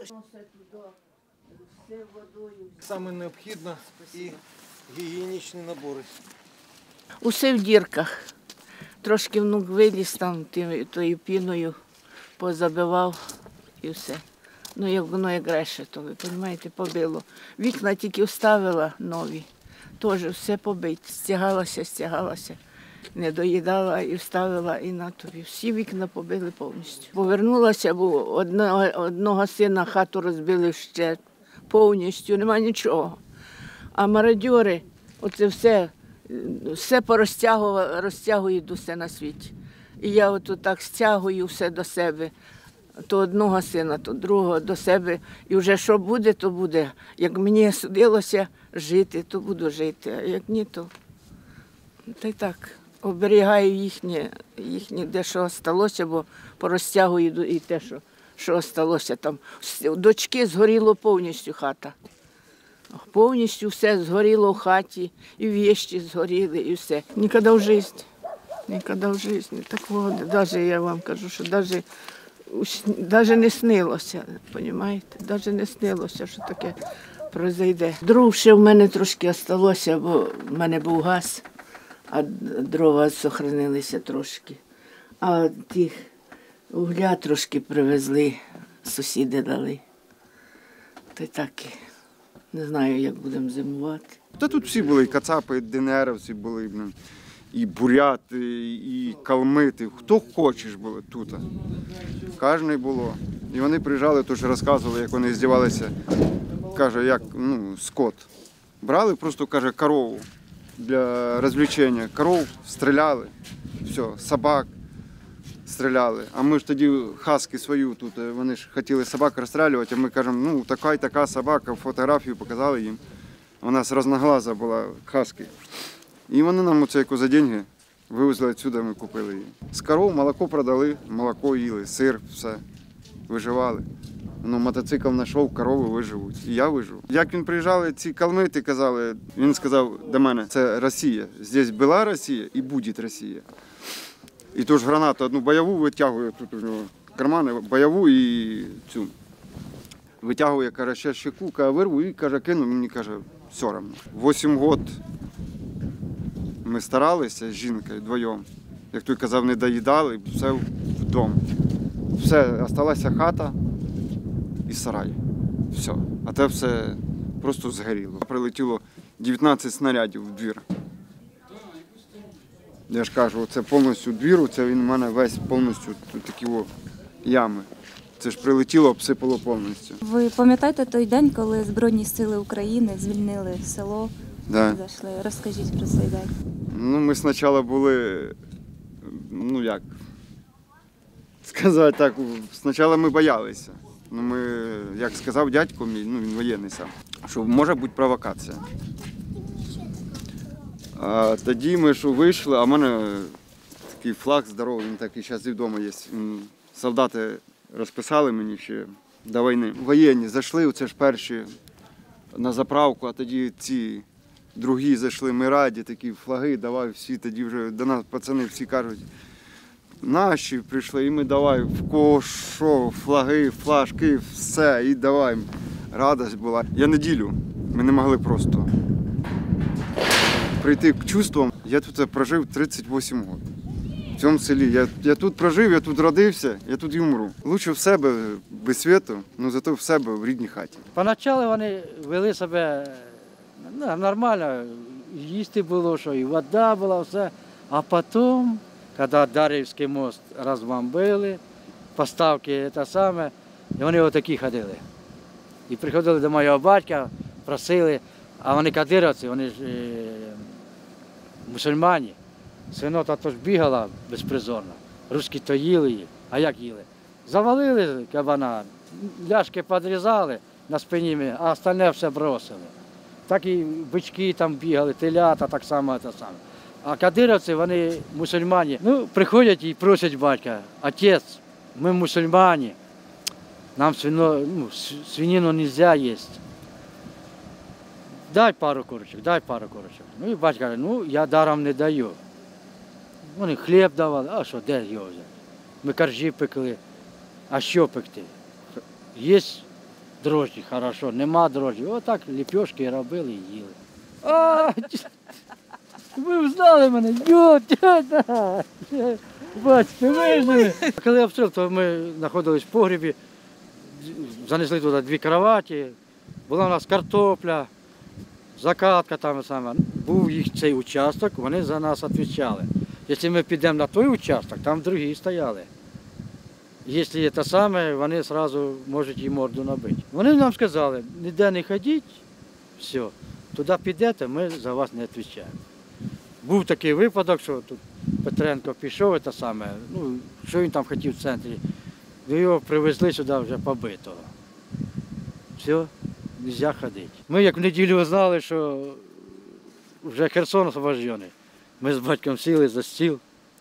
Саме необхідно і гігієнічні набори. Усе в дірках. Трошки внук виліз там тою піною, позабивав і все. Ну, як воно як реше, то ви розумієте, побило. Вікна тільки вставила нові, теж все побить. Стягалася, не доїдала і вставила, і на тобі. Всі вікна побили повністю. Повернулася, бо одного сина хату розбили вщент повністю, нема нічого. А мародьори, оце все розтягують усе на світі. І я от так стягую все до себе. То одного сина, то другого до себе. І вже що буде, то буде. Як мені судилося жити, то буду жити. А як ні, то та й так. Оберігаю їхнє де що сталося, бо порозтягую і те, що сталося там. У дочки згоріло повністю хата. Повністю все згоріло в хаті, і вещі згоріли, і все. Ніколи в житті такого, навіть я вам кажу, що навіть не снилося, розумієте? Навіть не снилося, що таке пройде. Дров ще в мене трошки залишилося, бо в мене був газ, а дрова зберігалися трошки. А тих угля трошки привезли, сусіди дали. Та й так, не знаю, як будемо зимувати. Та тут всі були, і кацапи, і ДНРівці були, і буряти, і калмити. Хто хочеш були тут. Кожний було. І вони приїжджали, тож розказували, як вони здівалися, каже, як скот. Брали просто, каже, корову для розвлечення. Коров стріляли, все, собак стріляли. А ми ж тоді хаски свою тут, вони ж хотіли собак розстрілювати, а ми кажемо, така і така собака, фотографію показали їм. Вона з разноглаза була, хаски. І вони нам оце за гроші вивезли відсюди, ми купили її. З коров молоко продали, молоко їли, сир, все, виживали. Мотоцикл знайшов, корови виживуть. І я вижив. Як він приїжджали, ці калмити казали, він сказав до мене, це Росія. Здесь була Росія і буде Росія. І тож гранату одну бойову витягує, тут у нього кармани, бойову і цю. Витягує, каже, ще щеку, каже, вирву і, каже, кину, мені, каже, все одно. 8 років ми старалися з жінкою вдвоєм. Як той казав, не доїдали, все вдома. Все, залишилася хата і сарай. Все. А те все просто згоріло. Прилетіло 19 снарядів в двір. Я ж кажу, це повністю двір, це він у мене весь повністю такі ями. Це ж прилетіло, обсипало повністю. Ви пам'ятаєте той день, коли Збройні сили України звільнили село? Да. Зайшли? Розкажіть про цей день. Ми спочатку були, як сказати так, спочатку ми боялися. Ми, як сказав дядько мій, він воєнний сам, що може бути провокація. А тоді ми вийшли, а в мене такий флаг здоровий, він такий зараз і вдома є. Солдати розписали мені ще до війни. Воєнні зайшли, це ж перші на заправку, а тоді ці другі зайшли, ми раді, такі флаги, давай всі, тоді вже до нас пацани всі кажуть, наші прийшли, і ми давай, в кого що, флаги, флажки, все, і давай. Радість була. Я неділю, ми не могли просто прийти к чувствам. Я тут прожив 38 років. В цьому селі. Я тут прожив, я тут родився, я тут і умру. Лучше в себе, без світу, але зато в себе, в рідній хаті. Поначалу вони вели себе нормально, їсти було, що і вода була, все. А потім, коли Дар'ївський мост розбомбили, поставки те саме, і вони отакі ходили. І приходили до моєго батька, просили, а вони кадировці, вони ж мусульмані. Свинота то ж бігала безпризорно, русські то їли її, а як їли? Завалили кабана, ляшки підрізали на спині, а остальне все бросили. Так і бички там бігали, телята так само, те саме. А кадировці, вони мусульмані, приходять і просять батька, отець, ми мусульмані, нам свинину не можна їсти. Дай пару курочок, дай пару курочок. І батько каже, я даром не даю. Вони хліб давали, а що, де його взяти? Ми коржі пекли, а що пекти? Є дрожжі, хорошо, нема дрожжі. Отак ліпьошки робили і їли. А, ви знали мене, тьотя, бачите, вижили. Коли обстріл, то ми знаходились в погребі, занесли туди 2 кроваті, була у нас картопля, закатка там саме. Був їх цей участок, вони за нас відповідали. Якщо ми підемо на той участок, там другі стояли. Якщо це саме, вони одразу можуть їй морду набити. Вони нам сказали, ніде не ходіть, все, туди підете, ми за вас не відповідаємо. Був такий випадок, що тут Петренко пішов, це саме, ну, що він там хотів в центрі, його привезли сюди вже побитого. Все, не можна ходити. Ми як в неділю знали, що вже Херсон освобождений. Ми з батьком сіли за стіл,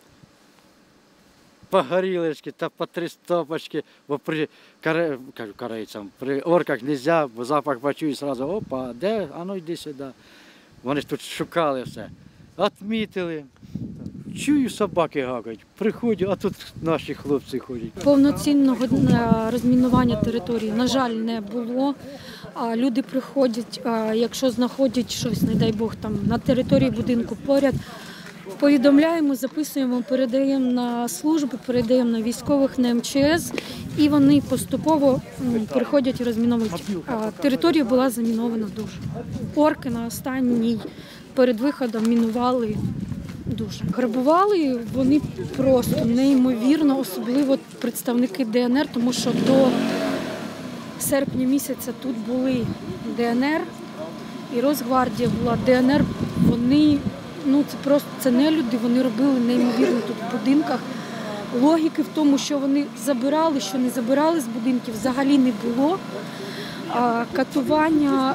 по горілочки та по 3 стопочки, бо при корейцям, при орках не можна, бо запах бачу і одразу, опа, де, а ну йди сюди. Вони ж тут шукали все. Отмітили, чую, собаки гакають, приходять, а тут наші хлопці ходять. Повноцінного розмінування території, на жаль, не було. Люди приходять, якщо знаходять щось, не дай Бог, там на території будинку поряд, повідомляємо, записуємо, передаємо на служби, передаємо на військових, на МЧС, і вони поступово приходять і розміновують. Територія була замінована дуже. Орки на останній перед виходом мінували дуже. Грабували вони просто неймовірно, особливо представники ДНР, тому що до серпня місяця тут були ДНР і Росгвардія була. ДНР, вони, ну це просто, це не люди, вони робили неймовірно тут в будинках. Логіки в тому, що вони забирали, що не забирали з будинків, взагалі не було. Катування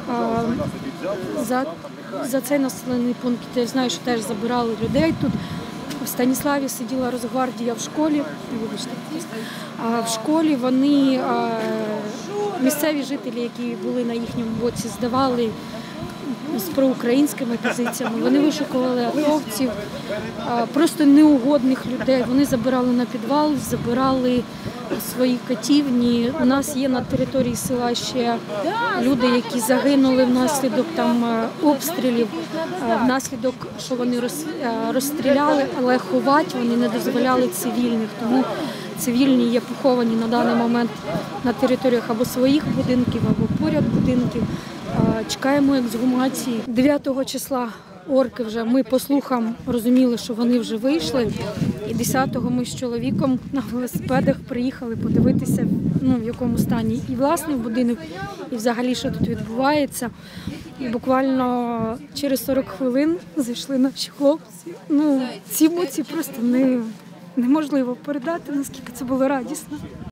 за цей населений пункт, я знаю, що теж забирали людей тут. В Станіславі сиділа Росгвардія в школі, вибачте, в школі вони, місцеві жителі, які були на їхньому боці, здавали з проукраїнськими позиціями, вони вишукували атовців, просто неугодних людей. Вони забирали на підвал, забирали свої катівні. У нас є на території села ще люди, які загинули внаслідок там обстрілів, внаслідок, що вони розстріляли, але ховати вони не дозволяли цивільних. Тому цивільні є поховані на даний момент на територіях або своїх будинків, або поряд будинків. Чекаємо ексгумації. 9 числа орки вже, ми по слухам розуміли, що вони вже вийшли. І 10-го ми з чоловіком на велосипедах приїхали подивитися, в якому стані і власний будинок, і взагалі, що тут відбувається. І буквально через 40 хвилин зайшли наші хлопці. Ці емоції просто неможливо передати, наскільки це було радісно.